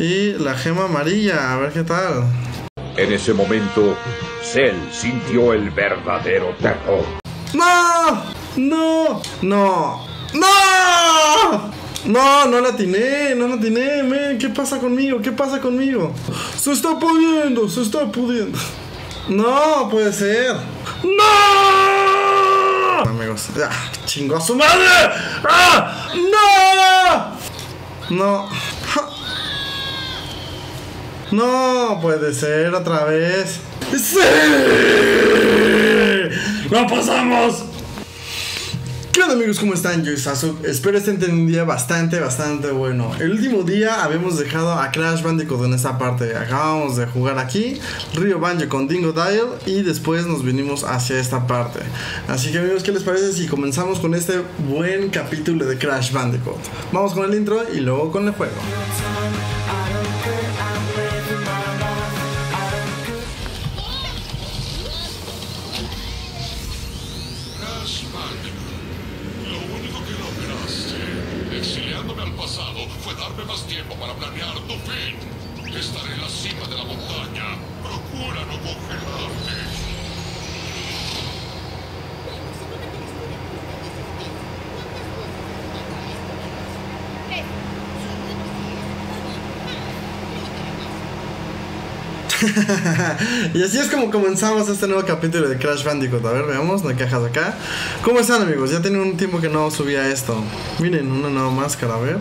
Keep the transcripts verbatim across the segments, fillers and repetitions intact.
Y la gema amarilla, a ver qué tal. En ese momento, Cell sintió el verdadero terror. ¡No! ¡No! ¡No! ¡No! No, no la atiné, no la atiné, men. ¿Qué pasa conmigo? ¿Qué pasa conmigo? Se está pudiendo, se está pudiendo. No, puede ser. ¡No! Amigos, ¡ah! ¡Chingó a su madre! ¡Ah! ¡No! No. No puede ser otra vez. ¡Sí! ¡Lo pasamos! ¿Qué onda, amigos? ¿Cómo están? Yo soy Sasuke. Espero estén teniendo un día bastante, bastante bueno. El último día habíamos dejado a Crash Bandicoot en esta parte. Acabamos de jugar aquí Rio Banjo con Dingodile y después nos vinimos hacia esta parte. Así que, amigos, ¿qué les parece si comenzamos con este buen capítulo de Crash Bandicoot? Vamos con el intro y luego con el juego. Fue darme más tiempo para planear tu fin. Estaré en la cima de la montaña. Procura no congelarte. Y así es como comenzamos este nuevo capítulo de Crash Bandicoot. A ver, veamos, no hay quejas acá. ¿Cómo están, amigos? Ya tenía un tiempo que no subía esto. Miren, una nueva máscara, a ver.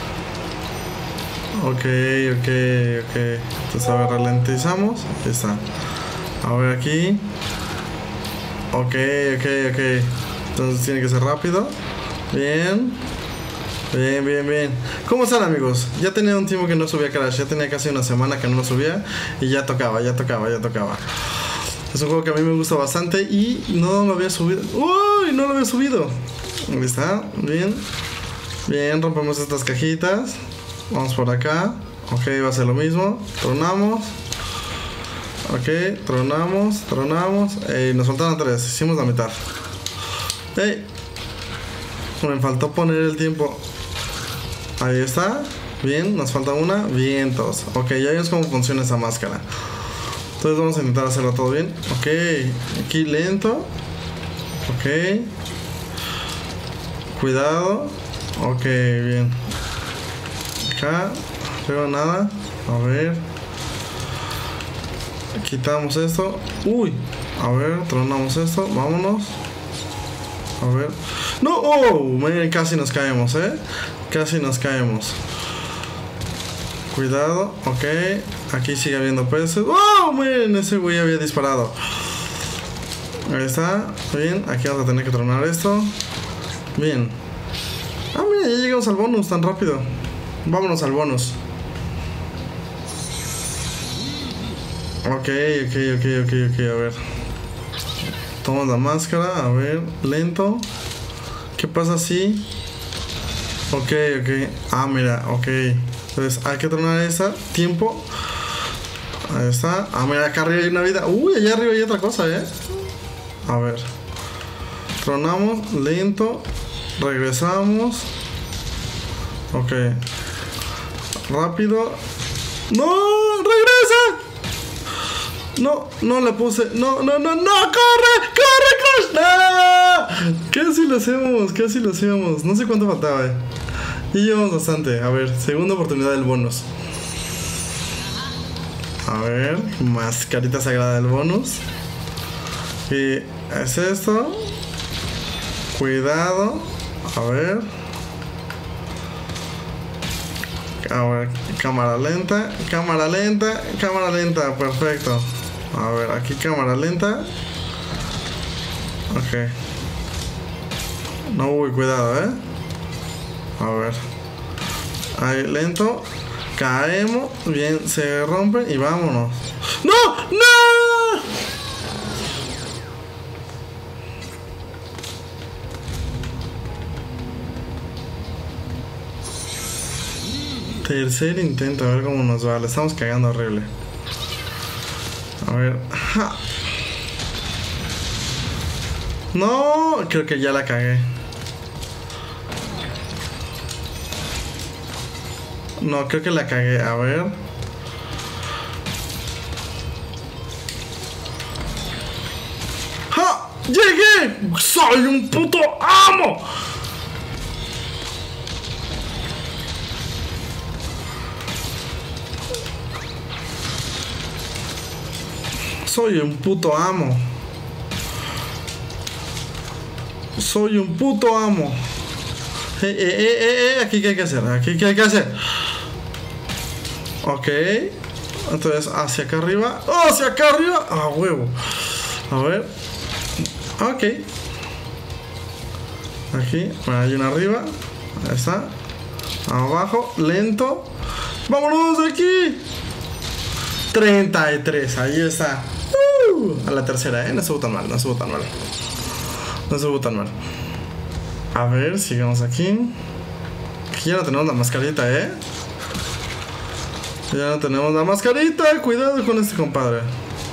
Ok, ok, ok. Entonces, a ver, ralentizamos. Ahí está. A ver, aquí. Ok, ok, ok. Entonces tiene que ser rápido. Bien. Bien, bien, bien. ¿Cómo están, amigos? Ya tenía un tiempo que no subía Crash. Ya tenía casi una semana que no lo subía. Y ya tocaba, ya tocaba, ya tocaba. Es un juego que a mí me gusta bastante. Y no lo había subido. ¡Uy! No lo había subido. Ahí está. Bien. Bien, rompemos estas cajitas. Vamos por acá. Ok, va a ser lo mismo. Tronamos. Ok, tronamos, tronamos. Ey, nos faltaron tres. Hicimos la mitad. Ey. Me faltó poner el tiempo. Ahí está. Bien, nos falta una. Vientos. Ok, ya vemos cómo funciona esa máscara. Entonces vamos a intentar hacerlo todo bien. Ok, aquí lento. Ok. Cuidado. Ok, bien. Acá, no veo nada. A ver. Quitamos esto. Uy. A ver, tronamos esto. Vámonos. A ver. No, oh, miren, casi nos caemos, eh. Casi nos caemos. Cuidado, ok. Aquí sigue habiendo peces. Oh, miren, ese güey había disparado. Ahí está. Bien, aquí vamos a tener que tronar esto. Bien. Ah, mira, ya llegamos al bonus tan rápido. Vámonos al bonus. Ok, ok, ok, ok, ok, a ver. Tomamos la máscara, a ver, lento. ¿Qué pasa si? Ok, ok. Ah, mira, ok. Entonces hay que tronar esa. Tiempo. Ahí está. Ah, mira, acá arriba hay una vida. Uy, allá arriba hay otra cosa, eh. A ver. Tronamos, lento. Regresamos. Ok. Rápido. ¡No! ¡Regresa! No, no le puse. No, no, no, no. ¡Corre! ¡Corre, Crash! ¡No! Casi lo hacemos, casi lo hacíamos. No sé cuánto faltaba, eh. Y llevamos bastante. A ver, segunda oportunidad del bonus. A ver, mascarita sagrada del bonus. Y es esto. Cuidado. A ver. A ver, cámara lenta, cámara lenta, cámara lenta, perfecto. A ver, aquí cámara lenta. Ok. No, uy, cuidado, eh. A ver. Ahí, lento. Caemos, bien, se rompe y vámonos. ¡No! ¡No! Tercer intento, a ver cómo nos va. Le estamos cagando horrible. A ver. ¡Ja! No, creo que ya la cagué. No, creo que la cagué. A ver. ¡Ja! ¡Llegué! ¡Soy un puto amo! Soy un puto amo. Soy un puto amo. Eh, eh, eh, eh, aquí qué hay que hacer. Aquí qué hay que hacer. Ok. Entonces hacia acá arriba. ¡Oh, hacia acá arriba! ¡Ah, huevo! A ver. Ok. Aquí. Bueno, hay una arriba. Ahí está. Abajo. Lento. ¡Vámonos de aquí! treinta y tres. Ahí está. Uh, a la tercera, ¿eh? No estuvo tan mal. No estuvo tan mal. No estuvo tan mal. A ver, sigamos aquí. Aquí ya no tenemos la mascarita, ¿eh? Ya no tenemos la mascarita. Cuidado con este compadre.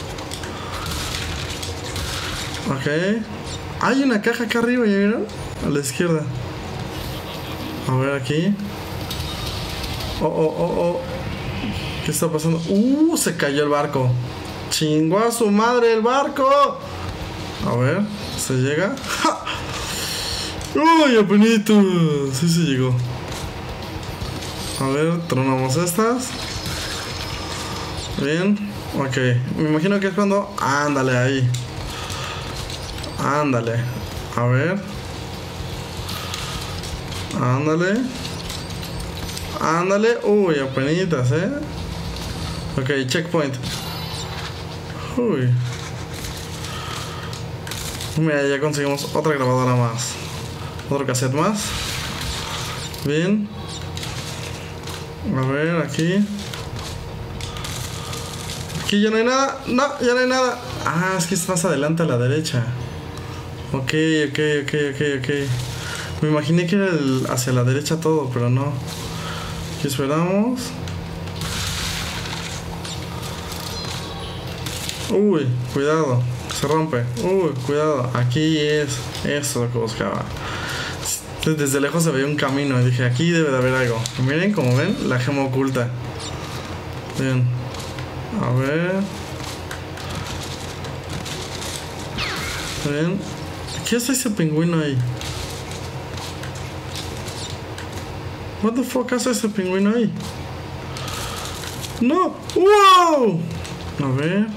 Ok. Hay una caja acá arriba, ¿ya vieron? A la izquierda. A ver aquí. Oh, oh, oh, oh. ¿Qué está pasando? Uh, se cayó el barco. Chingó a su madre el barco. A ver, ¿se llega? ¡Ja! ¡Uy, apenitos! Sí se llegó. A ver, tronamos estas. Bien. Ok. Me imagino que es cuando... Ándale ahí. Ándale. A ver. Ándale. Ándale. Uy, apenitas, ¿eh? Ok, checkpoint. Uy. Mira, ya conseguimos otra grabadora más. Otro cassette más. Bien. A ver, aquí. Aquí ya no hay nada. No, ya no hay nada. Ah, es que es más adelante a la derecha. Ok, ok, ok, ok, ok. Me imaginé que era el, hacia la derecha todo, pero no. Aquí esperamos. Uy, cuidado. Se rompe. Uy, cuidado. Aquí es. Eso es lo que buscaba. Desde lejos se veía un camino y dije, aquí debe de haber algo. Y miren, como ven, la gema oculta. Bien. A ver. Bien. ¿Qué hace ese pingüino ahí? What the fuck hace ese pingüino ahí? ¡No! ¡Wow! A ver.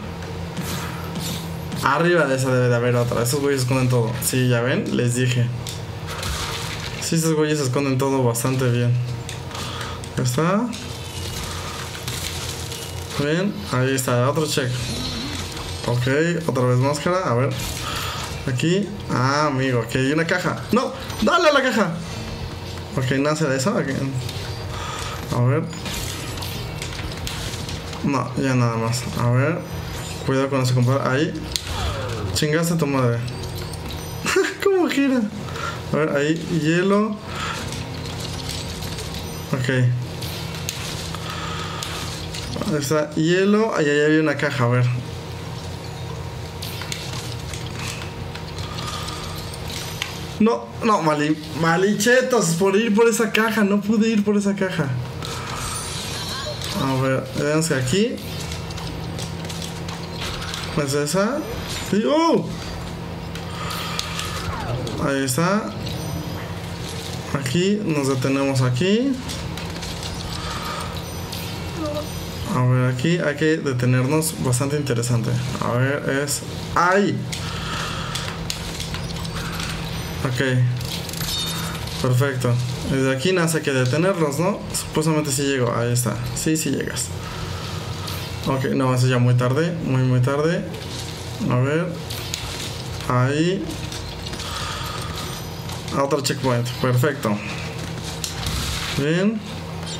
Arriba de esa debe de haber otra. Esos güeyes esconden todo. Sí, ya ven, les dije. Sí, esos güeyes esconden todo bastante bien. Ya está. Bien, ahí está, otro check. Ok, otra vez máscara, a ver. Aquí, ah, amigo, aquí hay una caja. No, dale a la caja. Ok, nace de eso. Okay. A ver. No, ya nada más. A ver. Cuidado con ese compadre. Ahí. Chingaste a tu madre. ¿Cómo gira? A ver, ahí, hielo. Ok. Ahí está, hielo. Ahí, ahí había una caja, a ver. No, no, mali, malichetos por ir por esa caja. No pude ir por esa caja. A ver, vean que aquí. ¿Es esa? Sí, ¡oh! Ahí está. Aquí, nos detenemos aquí. A ver, aquí hay que detenernos. Bastante interesante. A ver, es... ¡ay! Ok. Perfecto. Desde aquí nace hay que detenernos, ¿no? Supuestamente sí llego. Ahí está. Sí, sí llegas. Ok, no, eso ya muy tarde. Muy, muy tarde. A ver. Ahí. A otro checkpoint. Perfecto. Bien.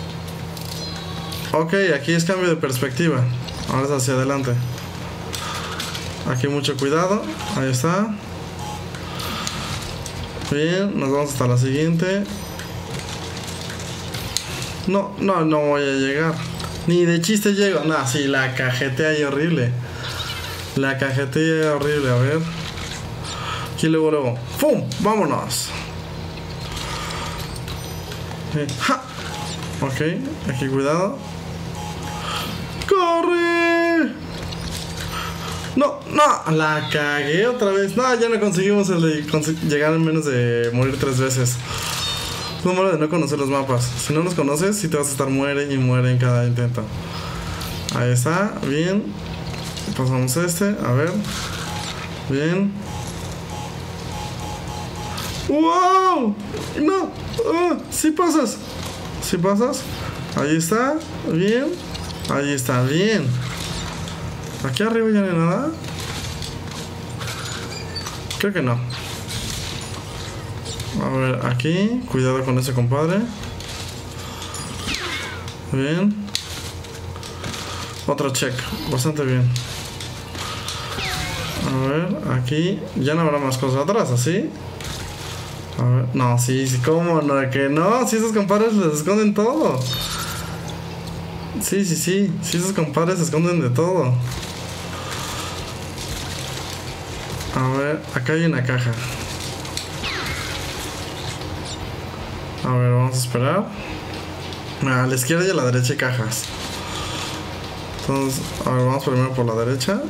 Ok, aquí es cambio de perspectiva. Ahora es hacia adelante. Aquí mucho cuidado. Ahí está. Bien, nos vamos hasta la siguiente. No, no, no voy a llegar. Ni de chiste llego. No, sí, la cajetea ahí horrible. La cajetea horrible, a ver. Aquí luego, luego. ¡Pum! ¡Vámonos! Ja. Ok, aquí cuidado. ¡Corre! No, no, la cagué otra vez. No, ya no conseguimos el de consi llegar en menos de morir tres veces. Es lo malo de no conocer los mapas. Si no los conoces, sí te vas a estar muere y muere en cada intento. Ahí está, bien. Pasamos este, a ver. Bien. ¡Wow! No, uh, sí pasas. Sí pasas. Ahí está, bien. Ahí está, bien. Aquí arriba ya no hay nada. Creo que no. A ver, aquí. Cuidado con ese compadre. Bien. Otro check. Bastante bien. A ver, aquí. Ya no habrá más cosas atrás, ¿así? A ver. No, sí, sí, ¿cómo? No, que no. Si esos compadres les esconden todo. Sí, sí, sí. Si esos compadres se esconden de todo. A ver, acá hay una caja. A ver, vamos a esperar. A la izquierda y a la derecha hay cajas. Entonces, a ver, vamos primero por la derecha.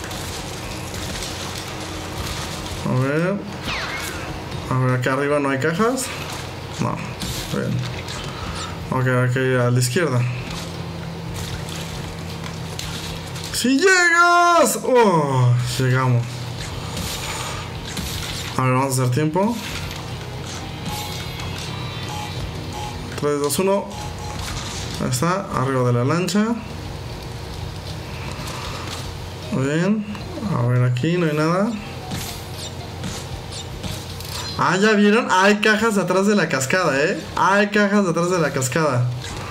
A ver. A ver, acá arriba no hay cajas. No, bien. Ok, aquí a la izquierda. ¡Si llegas! ¡Oh! Llegamos. A ver, vamos a hacer tiempo. tres, dos, uno. Ahí está, arriba de la lancha. Muy bien. A ver, aquí no hay nada. Ah, ¿ya vieron? Hay cajas atrás de la cascada, ¿eh? Hay cajas atrás de la cascada.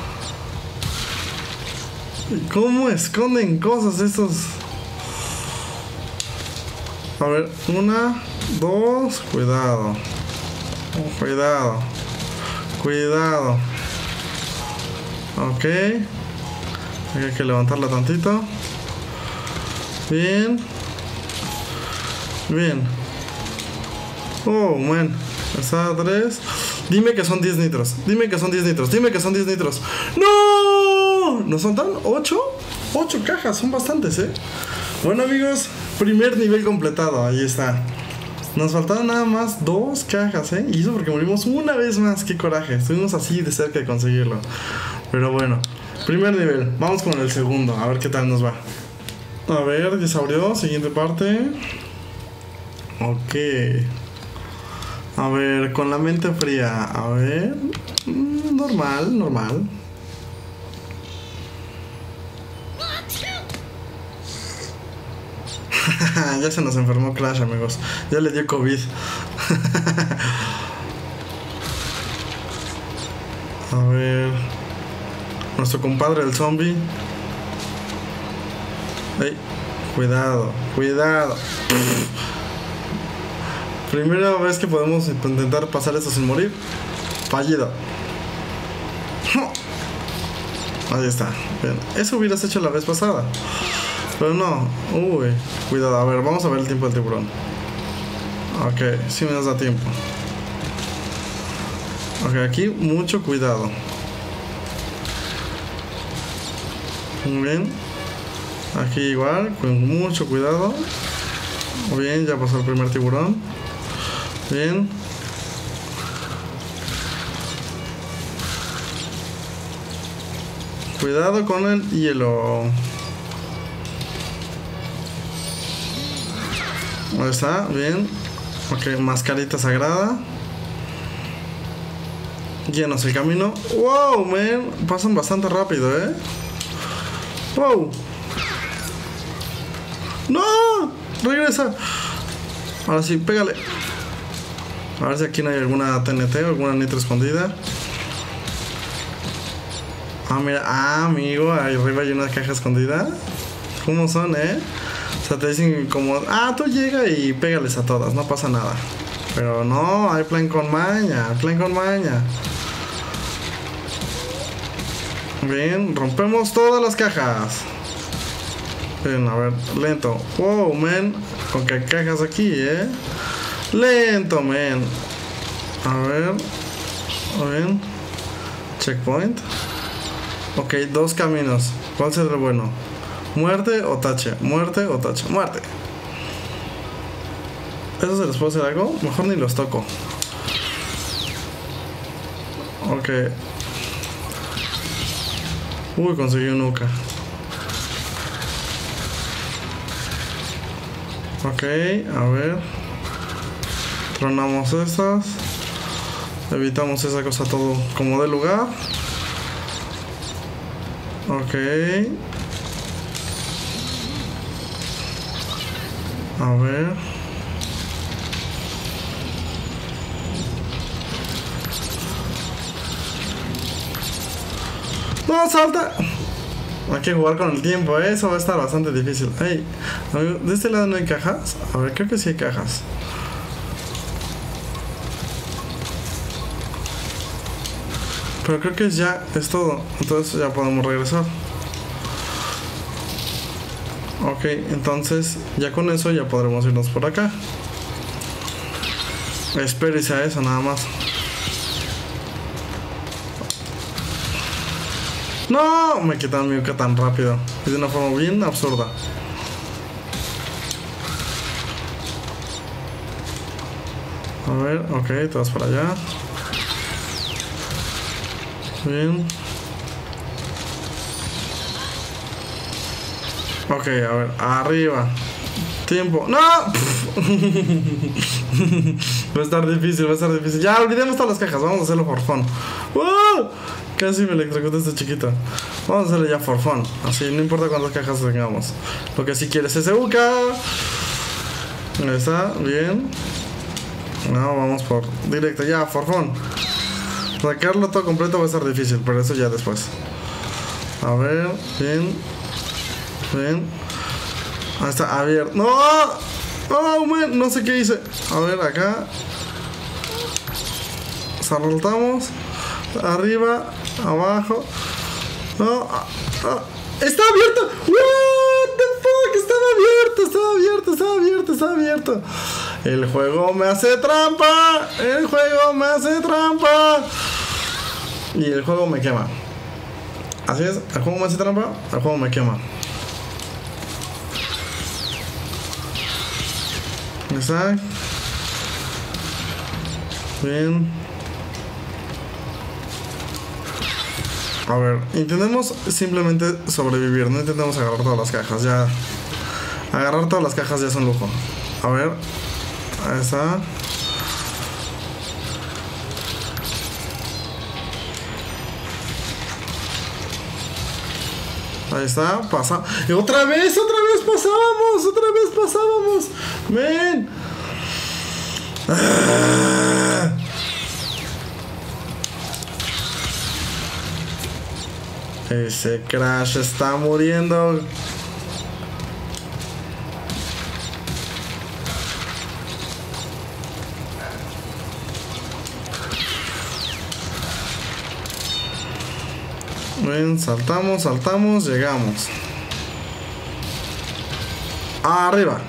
¿Cómo esconden cosas estos? A ver, una, dos, cuidado. Cuidado. Cuidado. Ok. Hay que levantarla tantito. Bien. Bien. Oh, man. Está a tres. Dime que son diez nitros. Dime que son diez nitros. Dime que son diez nitros. ¡No! ¿No son tan? ¿ocho? ocho cajas. Son bastantes, ¿eh? Bueno, amigos. Primer nivel completado. Ahí está. Nos faltaron nada más dos cajas, ¿eh? Y eso porque morimos una vez más. ¡Qué coraje! Estuvimos así de cerca de conseguirlo. Pero bueno. Primer nivel. Vamos con el segundo. A ver qué tal nos va. A ver, ya se abrió. Siguiente parte. Ok. A ver, con la mente fría. A ver. Mm, normal, normal. Ya se nos enfermó Clash, amigos. Ya le dio COVID. A ver. Nuestro compadre el zombie. Ey, cuidado, cuidado. Primera vez que podemos intentar pasar esto sin morir. Fallido. Ahí está. Bien. Eso hubieras hecho la vez pasada. Pero no. Uy, cuidado. A ver, vamos a ver el tiempo del tiburón. Ok, sí me nos da tiempo. Ok, aquí mucho cuidado. Muy bien. Aquí igual, con mucho cuidado. Muy bien, ya pasó el primer tiburón. Bien. Cuidado con el hielo. Ahí está, bien. Ok, mascarita sagrada. Llenos el camino. Wow, man. Pasan bastante rápido, eh. Wow. ¡No! Regresa. Ahora sí, pégale. A ver si aquí no hay alguna T N T o alguna nitro escondida. Ah, mira. Ah, amigo. Ahí arriba hay una caja escondida. ¿Cómo son, eh? O sea, te dicen como... Ah, tú llega y pégales a todas. No pasa nada. Pero no, hay plan con maña. Plan con maña. Bien, rompemos todas las cajas. Bien, a ver, lento. Wow, man. Con que cajas aquí, eh. Lento, man. A ver. Bien. Checkpoint. Ok, dos caminos. ¿Cuál será el bueno? Muerte o tache. Muerte o tache. Muerte. ¿Eso se les puede hacer algo? Mejor ni los toco. Ok. Uy, conseguí un Uka. Ok, a ver. Tronamos estas. Evitamos esa cosa todo como de lugar. Ok. A ver. ¡No, salta! Hay que jugar con el tiempo, ¿eh? Eso va a estar bastante difícil. Hey, amigo, ¿de este lado no hay cajas? A ver, creo que sí hay cajas. Pero creo que ya es todo. Entonces ya podemos regresar. Ok, entonces ya con eso ya podremos irnos por acá. Espérese a eso nada más. ¡No! Me quitaron mi Uka tan rápido. Y de una forma bien absurda. A ver, ok, te vas para allá. Bien. Ok, a ver, arriba. Tiempo. ¡No! Va a estar difícil, va a estar difícil. Ya, olvidemos todas las cajas, vamos a hacerlo por fun. ¡Uh! Casi me electrocuté este chiquito. Vamos a hacerlo ya for fun. Así, no importa cuántas cajas tengamos. Lo que sí quieres es ese Uka. Ahí está, bien. No, vamos por directo, ya, for fun. Sacarlo todo completo va a estar difícil, pero eso ya después. A ver, bien. Bien. Ahí está, abierto. ¡No! ¡Oh, man! No sé qué hice. A ver, acá. Saltamos. Arriba, abajo. No. Ah, ah. ¡Está abierto! ¡What the fuck! Estaba abierto, estaba abierto, estaba abierto, estaba abierto. El juego me hace trampa. El juego me hace trampa. Y el juego me quema. Así es, el juego me hace trampa, el juego me quema. Exacto. Bien. A ver, intentemos simplemente sobrevivir. No intentemos agarrar todas las cajas. Ya. Agarrar todas las cajas ya es un lujo. A ver. Ahí está. Ahí está, pasa. Y otra vez, otra vez pasábamos, otra vez pasábamos. Ven. Ah. Ese Crash está muriendo. Ven, saltamos, saltamos, llegamos. Arriba.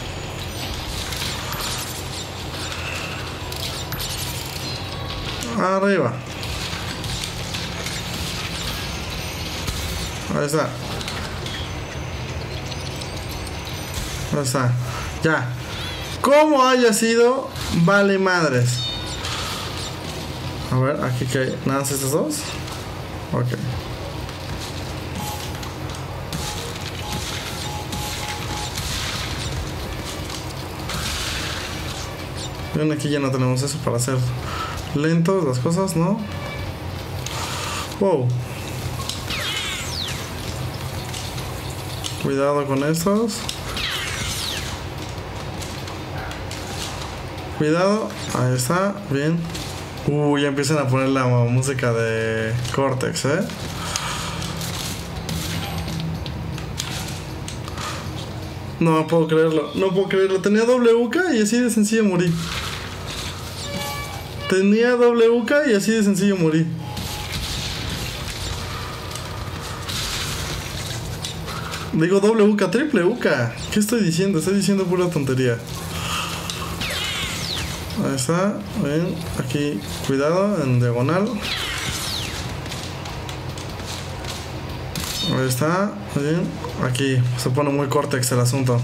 Arriba. Ahí está. Ahí está. Ya. Como haya sido, vale madres. A ver, aquí que hay. ¿Nada más estos dos? Ok. Ven, aquí ya no tenemos eso para hacer lentos las cosas, ¿no? Wow. Cuidado con estos. Cuidado. Ahí está. Bien. Uh, ya empiezan a poner la música de Cortex, ¿eh? No puedo creerlo. No puedo creerlo. Tenía doble Uka y así de sencillo morí. Tenía doble Uka y así de sencillo morí. Digo doble Uka, triple Uka. ¿Qué estoy diciendo? Estoy diciendo pura tontería. Ahí está. Ven, aquí. Cuidado, en diagonal. Ahí está, bien. Aquí se pone muy córtex el asunto.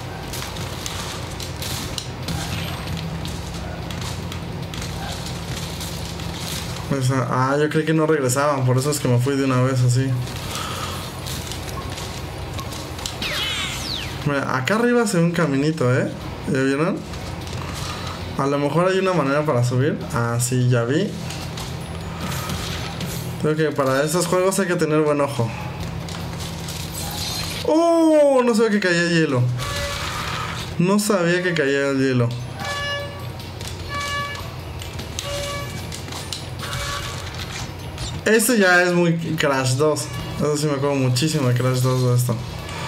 Pues, ah, yo creí que no regresaban, por eso es que me fui de una vez así. Mira, acá arriba se ve un caminito, ¿eh? ¿Ya vieron? A lo mejor hay una manera para subir. Ah, sí, ya vi. Creo que para estos juegos hay que tener buen ojo. ¡Oh! No sabía que caía hielo. No sabía que caía el hielo. Este ya es muy Crash dos. Eso sí me acuerdo muchísimo de Crash dos de esto.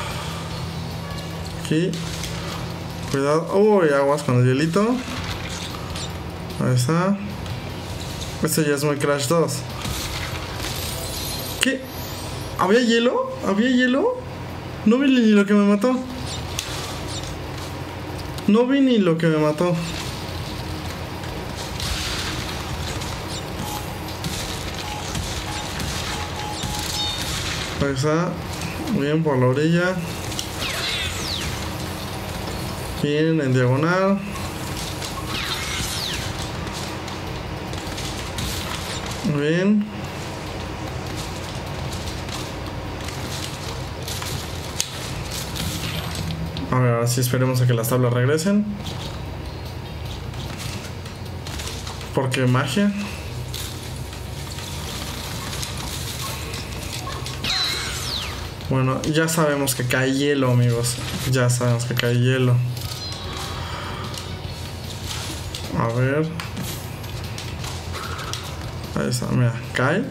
Aquí. Cuidado. Uy, aguas con el hielito. Ahí está. Este ya es muy Crash dos. ¿Qué? ¿Había hielo? ¿Había hielo? No vi ni lo que me mató. No vi ni lo que me mató. Ahí está. Bien por la orilla. Bien en diagonal. Bien. A ver, ahora sí esperemos a que las tablas regresen. Porque magia. Bueno, ya sabemos que cae hielo, amigos. Ya sabemos que cae hielo. A ver. Ahí está, mira, cae.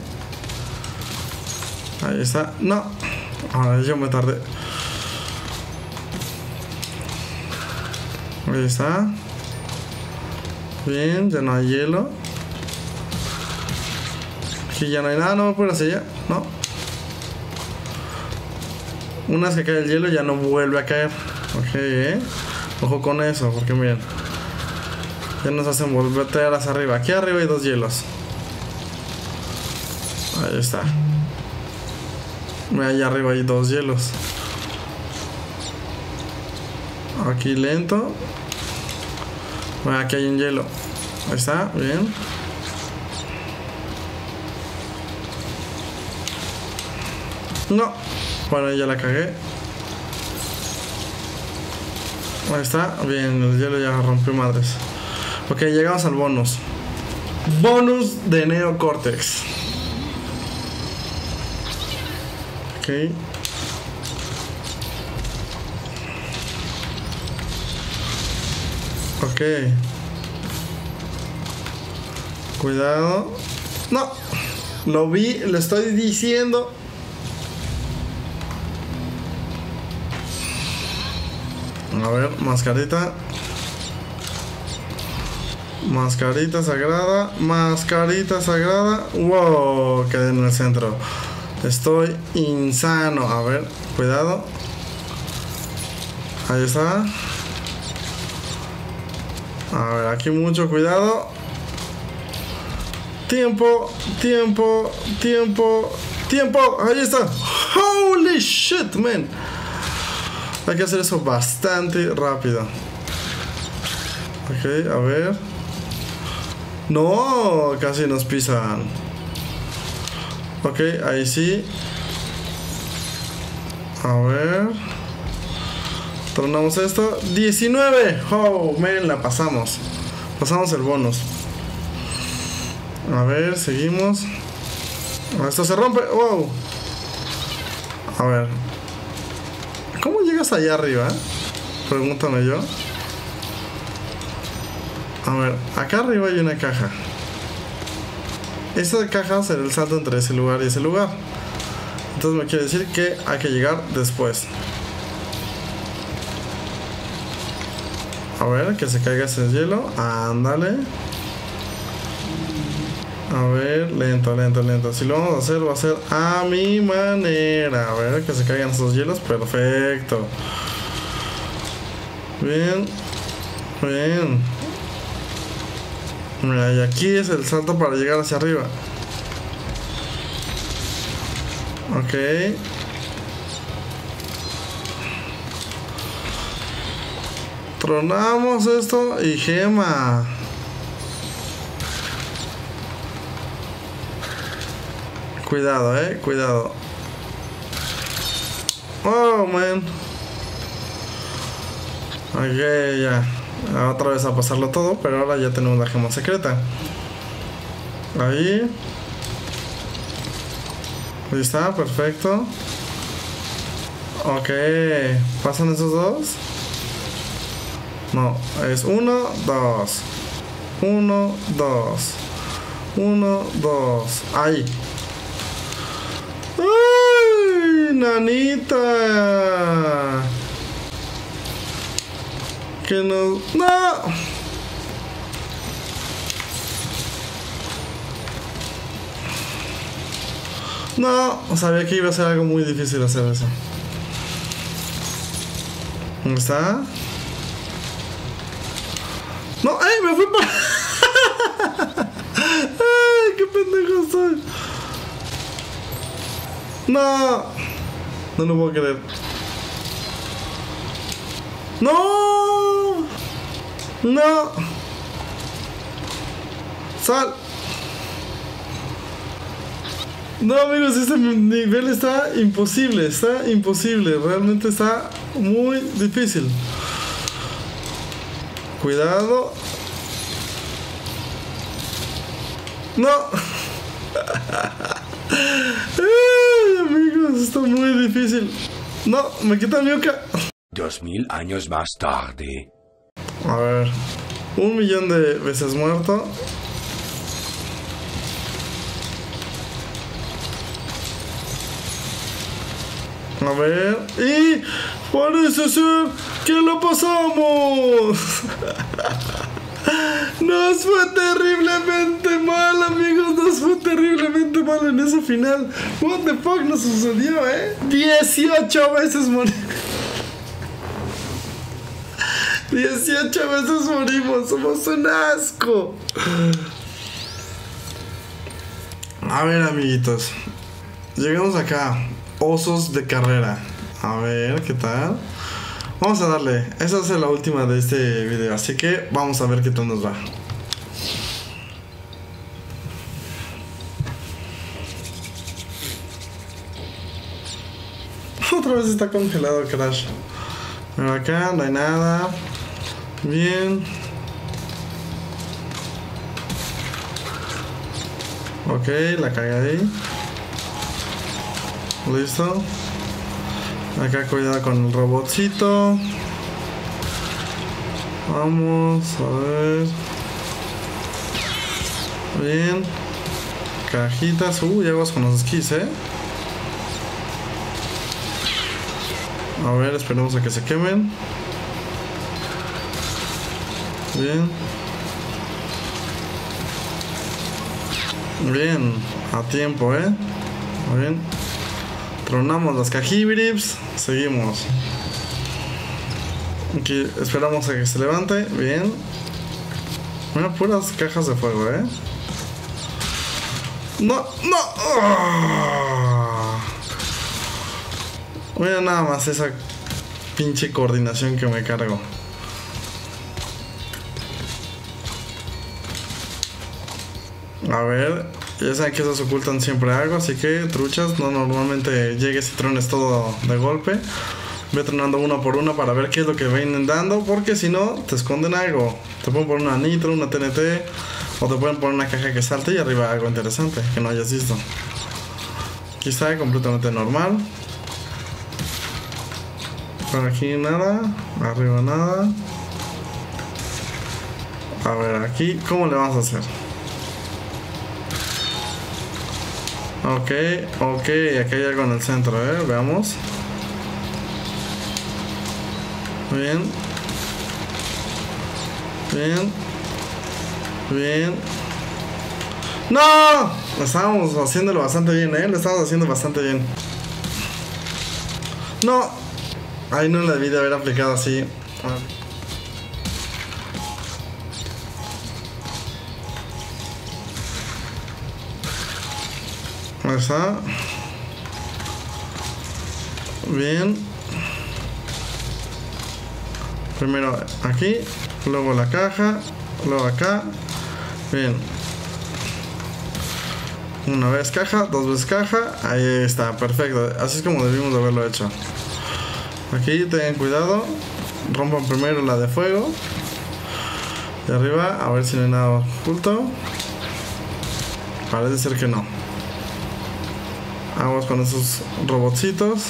Ahí está. No. Ahora yo me tardé. Ahí está. Bien, ya no hay hielo. Aquí ya no hay nada, no me puedo hacer ya. No. Una vez que cae el hielo ya no vuelve a caer. Ok, eh. Ojo con eso, porque miren. Ya nos hacen volver hacia arriba. Aquí arriba hay dos hielos. Ahí está. Mira, allá arriba hay dos hielos. Aquí lento. Mira, aquí hay un hielo. Ahí está, bien. No. Bueno, ya la cagué. Ahí está, bien, el hielo ya rompió madres. Ok, llegamos al bonus. Bonus de Neo Cortex. Ok. Ok. Cuidado. No. Lo vi, lo estoy diciendo. A ver, mascarita. Mascarita sagrada. Mascarita sagrada. Wow, quedé en el centro. Estoy insano. A ver, cuidado. Ahí está. A ver, aquí mucho cuidado. Tiempo, tiempo, tiempo, tiempo. Ahí está. Holy shit, man. Hay que hacer eso bastante rápido. Ok, a ver. No, casi nos pisan. Ok, ahí sí. A ver. Tronamos esto. diecinueve. Oh, man, la pasamos. Pasamos el bonus. A ver, seguimos. Esto se rompe. Wow. A ver. ¿Cómo llegas allá arriba? Pregúntame yo. A ver, acá arriba hay una caja. Esta caja será el salto entre ese lugar y ese lugar. Entonces me quiere decir que hay que llegar después. A ver, que se caiga ese hielo. Ándale. A ver, lento, lento, lento. Si lo vamos a hacer, va a ser a mi manera. A ver, que se caigan esos hielos. Perfecto. Bien. Bien. Mira, y aquí es el salto para llegar hacia arriba. Ok. Tronamos esto y gema. Cuidado, eh, cuidado. Oh, man. Ok, ya. Otra vez a pasarlo todo, pero ahora ya tenemos la gema secreta. Ahí. Ahí está, perfecto. Ok, ¿pasan esos dos? No, es uno, dos. Uno, dos. Uno, dos. Ahí. ¡Ay, nanita! Que no... ¡No! No, sabía que iba a ser algo muy difícil hacer eso. ¿Dónde está? No, ¡ay! Me fui para... ¡Ay! ¡Qué pendejo soy! No, no lo puedo creer. No, no. Sal. No, amigos, este nivel está imposible, está imposible, realmente está muy difícil. Cuidado. No. Ay, amigos, está muy difícil. No, me quita mi oca. Dos mil años más tarde. A ver, un millón de veces muerto. A ver, y parece ser que lo pasamos. Nos fue terriblemente mal, amigos. Nos fue terriblemente mal en ese final. What the fuck nos sucedió, eh. dieciocho veces morimos. dieciocho veces morimos. Somos un asco. A ver, amiguitos. Llegamos acá. Osos de carrera. A ver, ¿qué tal? Vamos a darle. Esa es la última de este video. Así que vamos a ver qué tal nos va. Otra vez está congelado Crash. Pero acá no hay nada. Bien. Ok, la cagué ahí. Listo. Acá cuidado con el robotcito. Vamos a ver. Bien. Cajitas. Uh, ya vamos con los esquís, eh. A ver, esperemos a que se quemen. Bien. Bien. A tiempo, eh. Muy bien. Tronamos las cajibrips. Seguimos. Aquí esperamos a que se levante. Bien. Mira, puras cajas de fuego, eh. No, no. Oh. Mira nada más esa pinche coordinación que me cargo. A ver. Ya saben que esas ocultan siempre algo, así que truchas, no normalmente llegues y trones todo de golpe. Ve tronando una por una para ver qué es lo que vienen dando, porque si no, te esconden algo. Te pueden poner una nitro, una T N T, o te pueden poner una caja que salte y arriba algo interesante que no hayas visto. Aquí está completamente normal. Por aquí nada, arriba nada. A ver, aquí, ¿cómo le vamos a hacer? Ok, ok, aquí hay algo en el centro, eh, veamos. Bien. Bien. Bien. ¡No! Estábamos haciéndolo bastante bien, eh, lo estábamos haciendo bastante bien. ¡No! Ahí no la debí de haber aplicado así. Ahí está. Bien. Primero aquí, luego la caja, luego acá. Bien. Una vez caja, dos veces caja. Ahí está, perfecto. Así es como debimos de haberlo hecho. Aquí tengan cuidado. Rompan primero la de fuego. De arriba, a ver si no hay nada oculto. Parece ser que no. Vamos con esos robotcitos.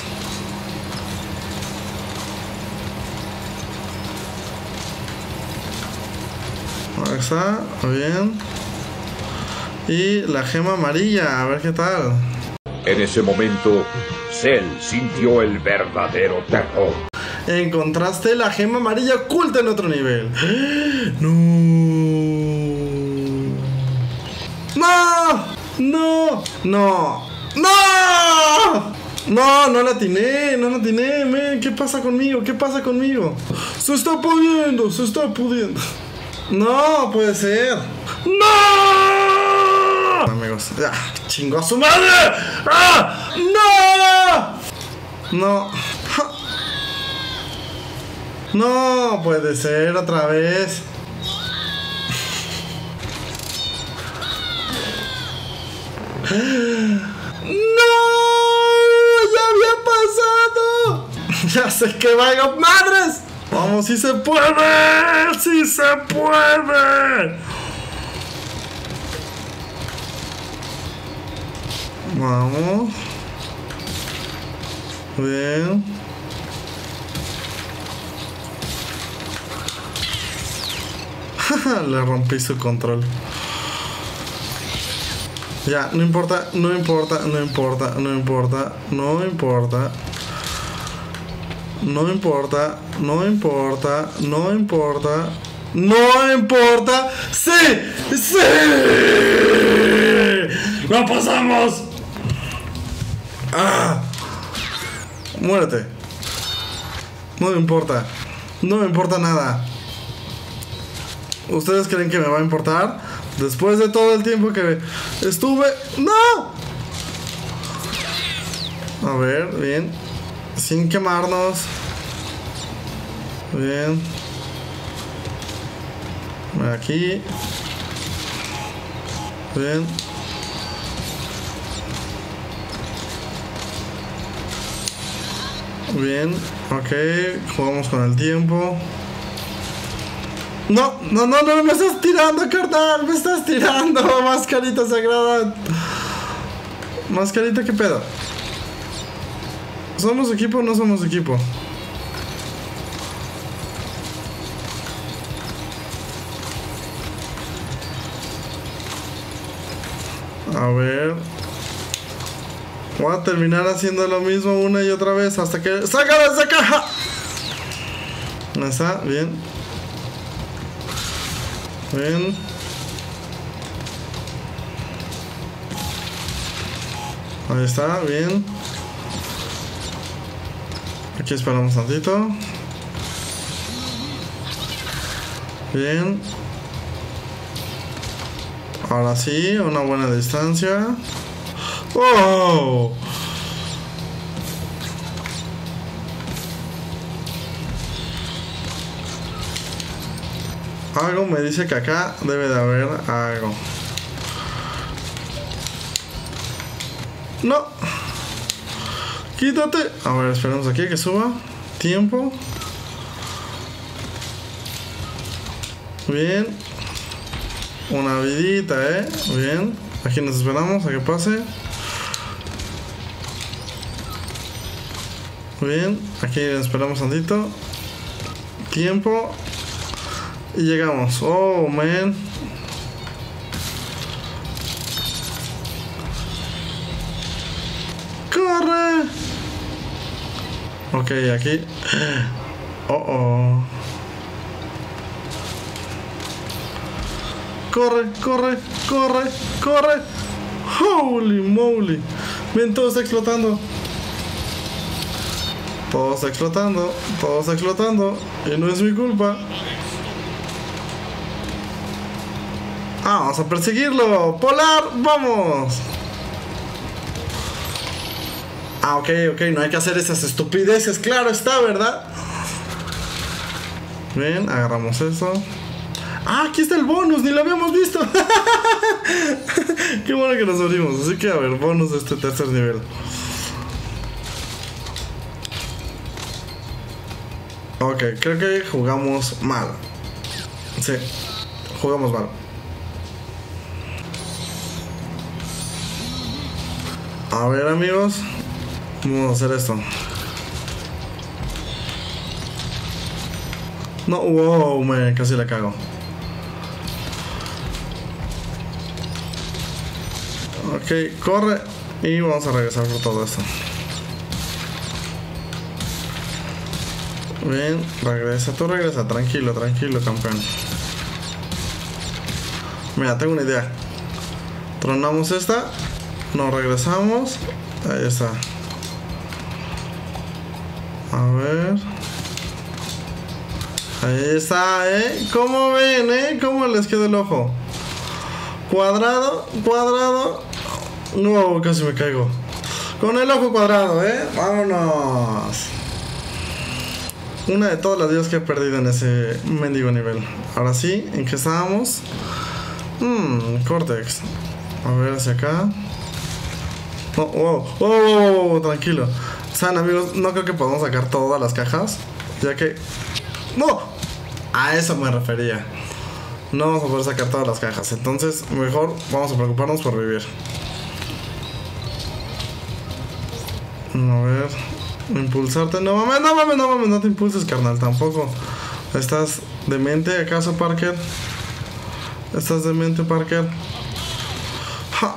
Ahí está, bien. Y la gema amarilla, a ver qué tal. En ese momento, Cell sintió el verdadero terror. Encontraste la gema amarilla oculta en otro nivel. No. No. No. No. No. No, no la atiné, no la atiné, men. ¿Qué pasa conmigo? ¿Qué pasa conmigo? Se está pudiendo, se está pudiendo. No, puede ser. ¡No! Amigos, ¡ah! ¡Chingó a su madre! ¡Ah! ¡No! No. ¡Ja! No puede ser otra vez. ¡No! ¡Ya había pasado! ¡Ya sé que vaya, madres! ¡Vamos, sí se puede! ¡Sí se puede! Vamos. Bien. Le rompí su control. Ya, no importa, no importa, no importa, no importa, no importa. No importa, no importa, no importa, no importa. ¡Sí! ¡Sí! ¡Lo pasamos! ¡Ah! Muérete. No me importa. No me importa nada. ¿Ustedes creen que me va a importar? Después de todo el tiempo que estuve... ¡No! A ver, bien. Sin quemarnos. Bien. Aquí. Bien. Bien. Ok. Jugamos con el tiempo. No, no, no, no, me estás tirando, carnal. Me estás tirando. Mascarita sagrada. Mascarita, ¿qué pedo? ¿Somos equipo o no somos equipo? A ver. Voy a terminar haciendo lo mismo una y otra vez hasta que... ¡Sácala de esa caja! Ahí está, bien. Bien. Ahí está, bien. Aquí esperamos tantito. Bien. Ahora sí, una buena distancia. ¡Oh! Algo me dice que acá debe de haber algo. No. Quítate. A ver, esperamos aquí que suba. Tiempo. Bien. Una vidita, eh. Bien. Aquí nos esperamos a que pase. Bien. Aquí esperamos tantito. Tiempo. Y llegamos. Oh, man. ¡Corre! Ok, aquí. Oh, oh. Corre, corre, corre, corre. Holy moly. Bien, todo está explotando. Todo está explotando. Todo está explotando. Y no es mi culpa. Ah, vamos a perseguirlo. Polar, vamos. Ah, ok, ok, no hay que hacer esas estupideces. Claro está, ¿verdad? Bien, agarramos eso. Ah, aquí está el bonus, ni lo habíamos visto. Qué bueno que nos abrimos. Así que a ver, bonus de este tercer nivel. Ok, creo que jugamos mal. Sí, jugamos mal. A ver, amigos, vamos a hacer esto. No, wow, me casi la cago. Ok, corre. Y vamos a regresar por todo esto. Bien, regresa, tú regresa, tranquilo, tranquilo, campeón. Mira, tengo una idea. Tronamos esta. Nos regresamos. Ahí está. A ver. Ahí está, ¿eh? ¿Cómo ven, eh? ¿Cómo les queda el ojo? Cuadrado, cuadrado. No, casi me caigo. Con el ojo cuadrado, ¿eh? Vámonos. Una de todas las vidas que he perdido en ese mendigo nivel. Ahora sí, ¿en qué estábamos? Mmm, Cortex. A ver, hacia acá. Oh, oh, oh, oh, oh, tranquilo. Saben, amigos, no creo que podamos sacar todas las cajas, ya que... ¡No! A eso me refería. No vamos a poder sacar todas las cajas. Entonces, mejor vamos a preocuparnos por vivir. A ver... Impulsarte, no mames, no mames, no mames, no te impulses, carnal, tampoco. ¿Estás demente acaso, Parker? ¿Estás demente, Parker? ¡Ja!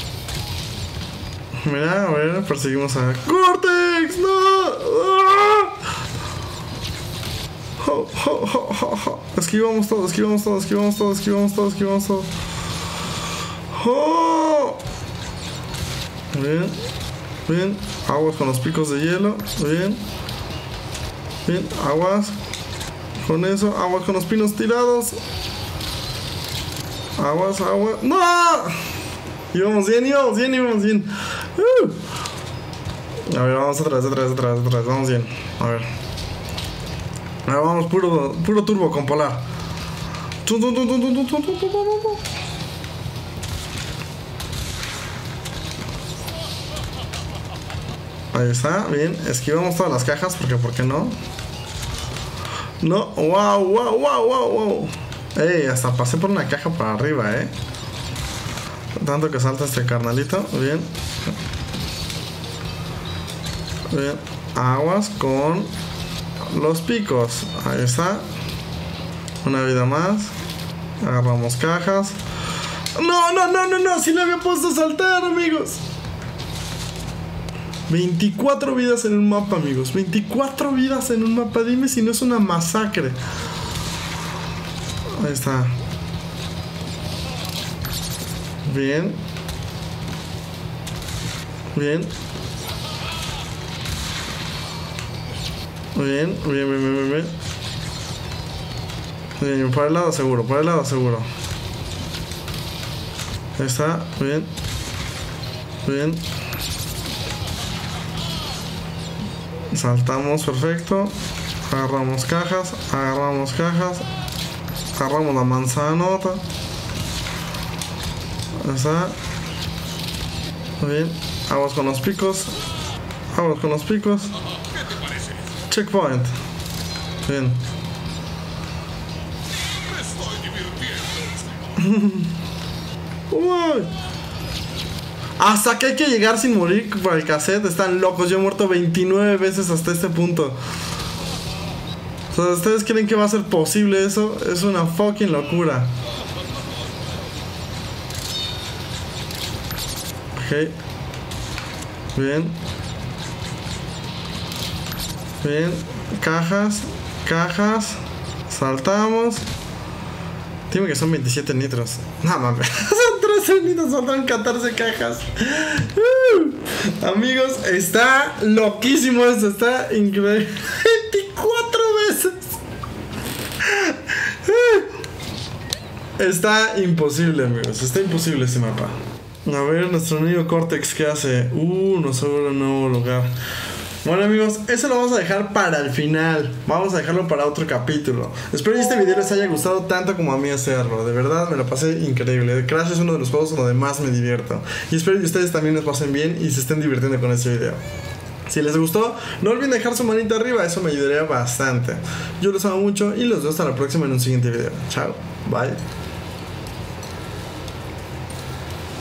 Mira, a ver, perseguimos a Cortex, no. ¡Ah! Oh, oh, oh, oh, oh. Esquivamos todo, esquivamos todo, esquivamos todo, esquivamos todo, esquivamos todo. Oh. Bien, bien. Aguas con los picos de hielo. Bien. Bien, aguas con eso, aguas con los pinos tirados. Aguas, aguas. ¡No! Íbamos bien, íbamos bien, íbamos bien. Uh. A ver, vamos otra vez, otra vez, otra vez, otra vez. Vamos bien. A ver. Ahora vamos puro, puro turbo con polar. Ahí está, bien. Esquivamos todas las cajas porque, ¿por qué no? No, wow, wow, wow, wow, wow. Ey, hasta pasé por una caja para arriba, eh. Tanto que salta este carnalito. Bien. Bien. Aguas con los picos. Ahí está. Una vida más. Agarramos cajas. No, no, no, no, no. Si le había puesto a saltar, amigos. veinticuatro vidas en un mapa, amigos. veinticuatro vidas en un mapa. Dime si no es una masacre. Ahí está. Bien. Bien. Bien, bien, bien, bien, bien. Bien, por el lado seguro, por el lado seguro. Ahí está, bien. Bien. Saltamos, perfecto. Agarramos cajas, agarramos cajas. Agarramos la manzanota. Ahí está. Bien. Aguas con los picos. Aguas con los picos. Checkpoint. Bien. Me estoy divirtiendo. Uy. Hasta que hay que llegar sin morir por el cassette. Están locos. Yo he muerto veintinueve veces hasta este punto. O sea, ¿ustedes creen que va a ser posible eso? Es una fucking locura. Ok. Bien. Bien. Cajas. Cajas. Saltamos. Dime que son veintisiete nitros. No mames. Son trece nitros. Faltan catorce cajas. Uh, amigos, está loquísimo esto. Está increíble. veinticuatro veces. Uh, está imposible, amigos. Está imposible ese mapa. A ver, nuestro niño Cortex, ¿qué hace? Uh, nos abre un nuevo lugar. Bueno amigos, eso lo vamos a dejar para el final. Vamos a dejarlo para otro capítulo. Espero que este video les haya gustado tanto como a mí hacerlo. De verdad me lo pasé increíble. Crash es uno de los juegos donde más me divierto. Y espero que ustedes también les pasen bien y se estén divirtiendo con este video. Si les gustó, no olviden dejar su manita arriba, eso me ayudaría bastante. Yo los amo mucho y los veo hasta la próxima en un siguiente video. Chao, bye.